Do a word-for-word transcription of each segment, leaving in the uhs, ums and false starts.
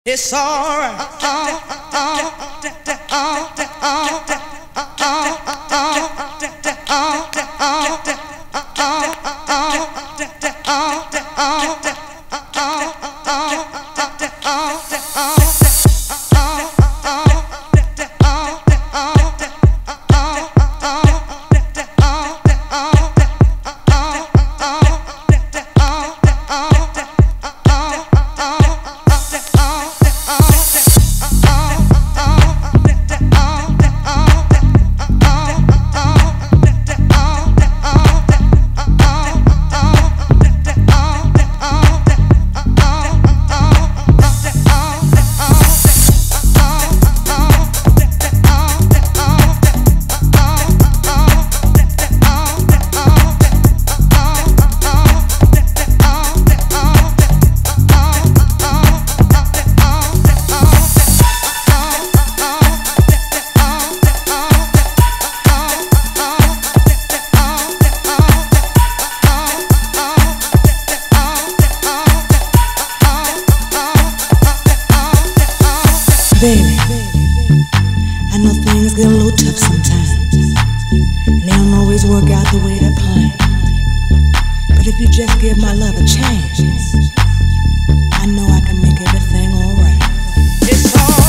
It's alright. Uh, uh, uh, uh, uh, Baby, I know things get a little tough sometimes, and they don't always work out the way they plan. But if you just give my love a chance, I know I can make everything alright. It's alright.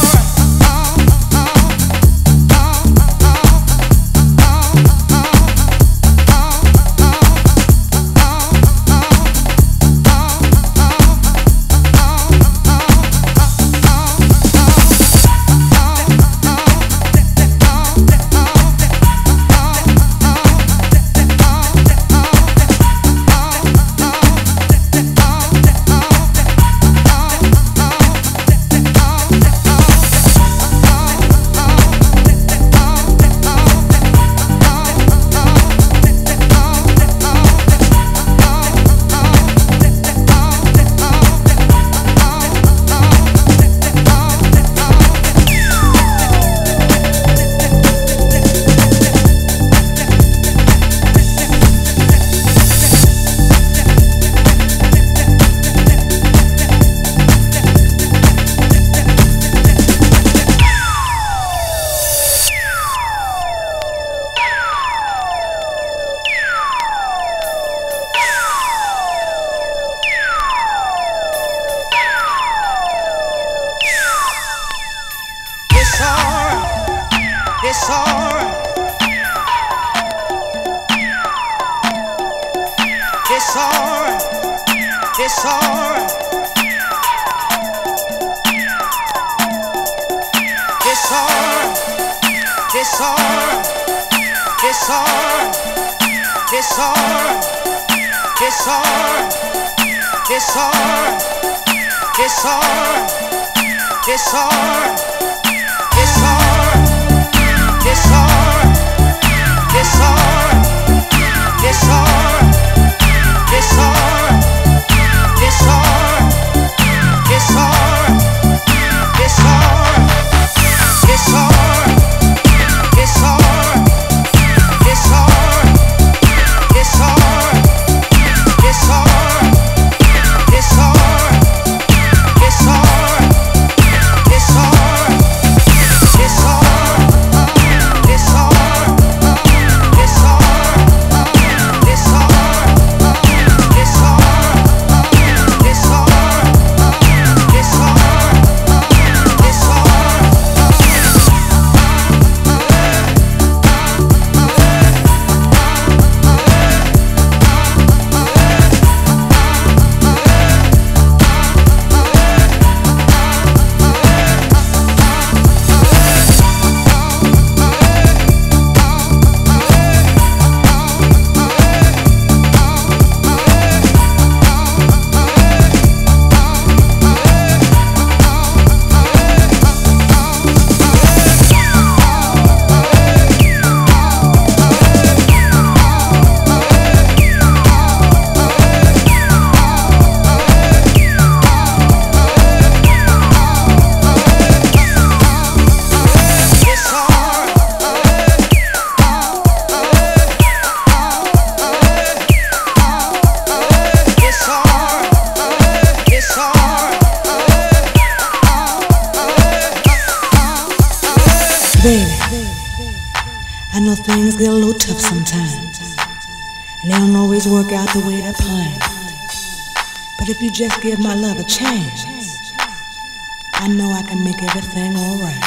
It's alright. It's alright. It's alright. It's alright. It's alright. It's alright. It's alright. It's alright. It's alright. It's alright. It's alright. It's alright. It's alright, it's alright, it's alright, it's alright, it's alright, it's alright, it's alright, it's alright, it's alright, it's alright, it's alright, it's alright, it's alright, it's alright, it's alright, it's alright, it's Baby, I know things get a little tough sometimes, and they don't always work out the way they're planned. But if you just give my love a chance, I know I can make everything alright.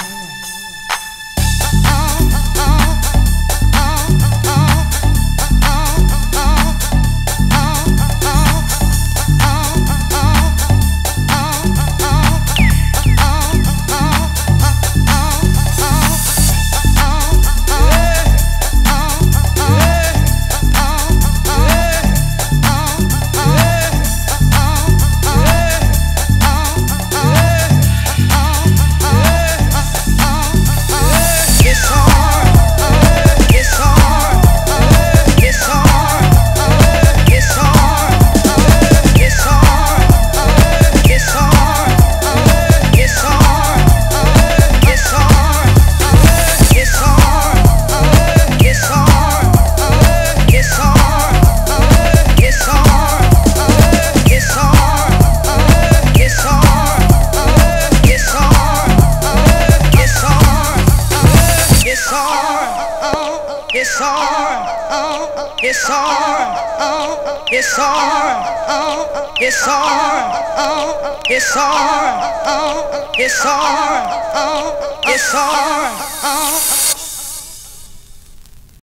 It's hard, it's hard, it's hard, it's hard, it's hard, it's hard, it's hard, it's hard.